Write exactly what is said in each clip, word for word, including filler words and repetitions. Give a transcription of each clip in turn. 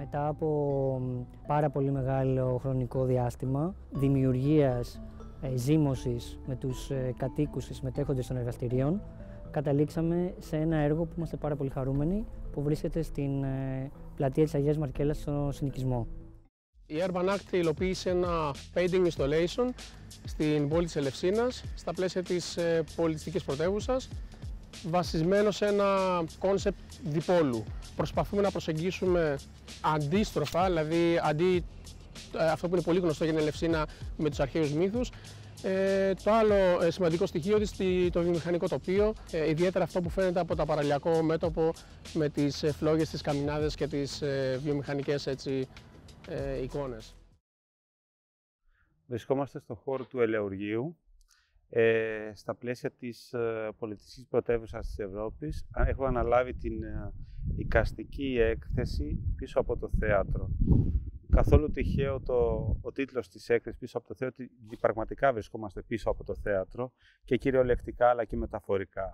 Μετά από πάρα πολύ μεγάλο χρονικό διάστημα δημιουργίας ε, ζύμωσης με τους ε, κατοίκους και συμμετέχοντες των εργαστηρίων, καταλήξαμε σε ένα έργο που είμαστε πάρα πολύ χαρούμενοι, που βρίσκεται στην ε, πλατεία της Αγίας Μαρκέλλας στο συνοικισμό. Η Urban Act υλοποίησε ένα painting installation στην πόλη της Ελευσίνας, στα πλαίσια της ε, πολιτιστικής πρωτεύουσας, βασισμένο σε ένα κόνσεπτ διπόλου. Προσπαθούμε να προσεγγίσουμε αντίστροφα, δηλαδή αντί ε, αυτό που είναι πολύ γνωστό για την Ελευσίνα με τους αρχαίους μύθους, ε, το άλλο ε, σημαντικό στοιχείο είναι το βιομηχανικό τοπίο, ε, ιδιαίτερα αυτό που φαίνεται από το παραλιακό μέτωπο με τις ε, φλόγες, τις καμινάδες και τις ε, βιομηχανικές έτσι, ε, εικόνες. Βρισκόμαστε στον χώρο του Ελεουργείου, ε, στα πλαίσια της ε, πολιτιστικής πρωτεύουσας της Ευρώπης. Έχω αναλάβει την ε, εικαστική έκθεση πίσω από το θέατρο. Καθόλου τυχαίο το, ο τίτλος της έκθεσης πίσω από το θέατρο, ότι πραγματικά βρισκόμαστε πίσω από το θέατρο και κυριολεκτικά αλλά και μεταφορικά.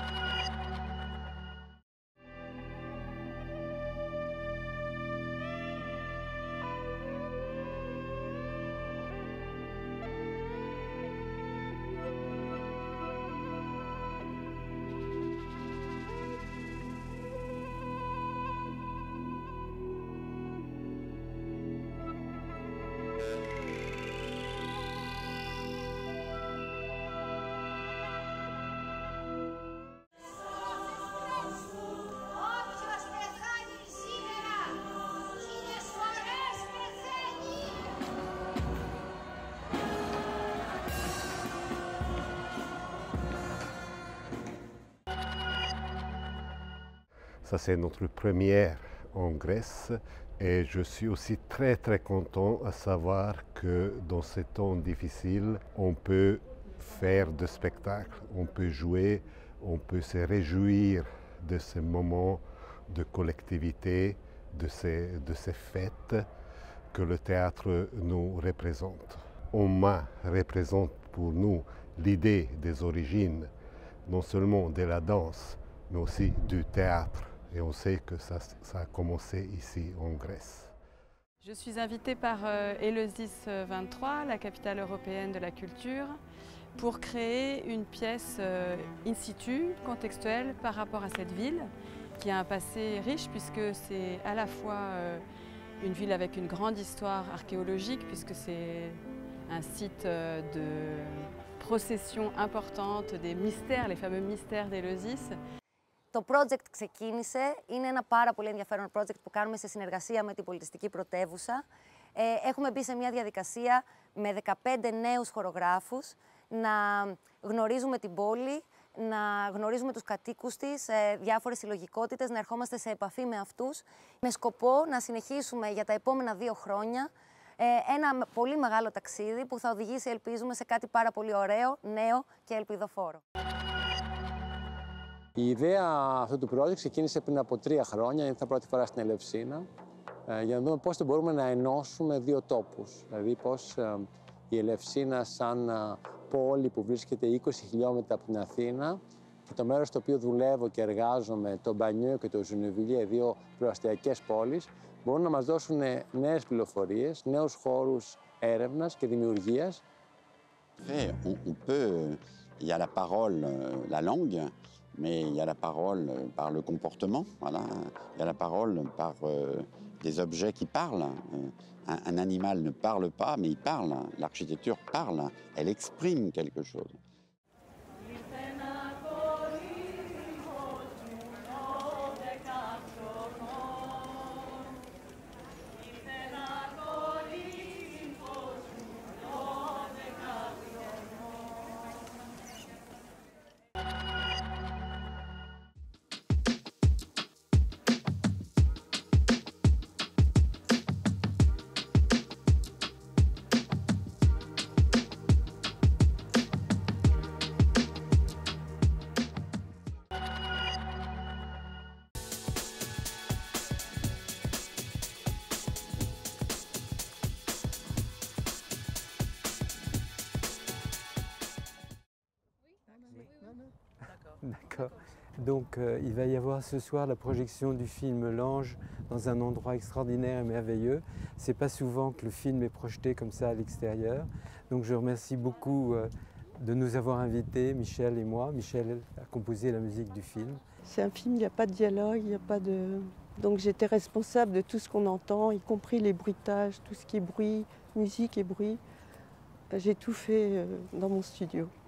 Ça, c'est notre première en Grèce et je suis aussi très très content à savoir que dans ces temps difficiles, on peut faire de spectacles, on peut jouer, on peut se réjouir de ces moments de collectivité, de ces, de ces fêtes que le théâtre nous représente. Oma représente pour nous l'idée des origines, non seulement de la danse, mais aussi du théâtre. Et on sait que ça, ça a commencé ici en Grèce. Je suis invitée par euh, Éleusis vingt-trois, la capitale européenne de la culture, pour créer une pièce euh, in situ, contextuelle par rapport à cette ville, qui a un passé riche puisque c'est à la fois euh, une ville avec une grande histoire archéologique, puisque c'est un site euh, de procession importante des mystères, les fameux mystères d'Éleusis. Το project ξεκίνησε, είναι ένα πάρα πολύ ενδιαφέρον project που κάνουμε σε συνεργασία με την πολιτιστική πρωτεύουσα. Ε, έχουμε μπει σε μια διαδικασία με δεκαπέντε νέους χορογράφους να γνωρίζουμε την πόλη, να γνωρίζουμε τους κατοίκους της, ε, διάφορες συλλογικότητες, να ερχόμαστε σε επαφή με αυτούς, με σκοπό να συνεχίσουμε για τα επόμενα δύο χρόνια ε, ένα πολύ μεγάλο ταξίδι που θα οδηγήσει, ελπίζουμε, σε κάτι πάρα πολύ ωραίο, νέο και ελπιδοφόρο. Η ιδέα αυτού του project ξεκίνησε πριν από τρία χρόνια, ήρθα πρώτη φορά στην Ελευσίνα, για να δούμε πώς μπορούμε να ενώσουμε δύο τόπους. Δηλαδή πώς η Ελευσίνα σαν πόλη που βρίσκεται είκοσι χιλιόμετρα από την Αθήνα και το μέρος στο οποίο δουλεύω και εργάζομαι, το Μπανιό και το Ζουνεβιλιέ, δύο προαστιακές πόλεις, μπορούν να μας δώσουν νέες πληροφορίες, νέους χώρους έρευνας και δημιουργίας. On, on peut, il y a la parole, la langue, mais il y a la parole par le comportement, voilà. Il y a la parole par euh, des objets qui parlent. Un, un animal ne parle pas, mais il parle. L'architecture parle, elle exprime quelque chose. D'accord. Donc euh, il va y avoir ce soir la projection du film L'Ange dans un endroit extraordinaire et merveilleux. C'est pas souvent que le film est projeté comme ça à l'extérieur. Donc je remercie beaucoup euh, de nous avoir invités, Michel et moi. Michel a composé la musique du film. C'est un film, il n'y a pas de dialogue, il n'y a pas de... Donc j'étais responsable de tout ce qu'on entend, y compris les bruitages, tout ce qui est bruit, musique et bruit. J'ai tout fait dans mon studio.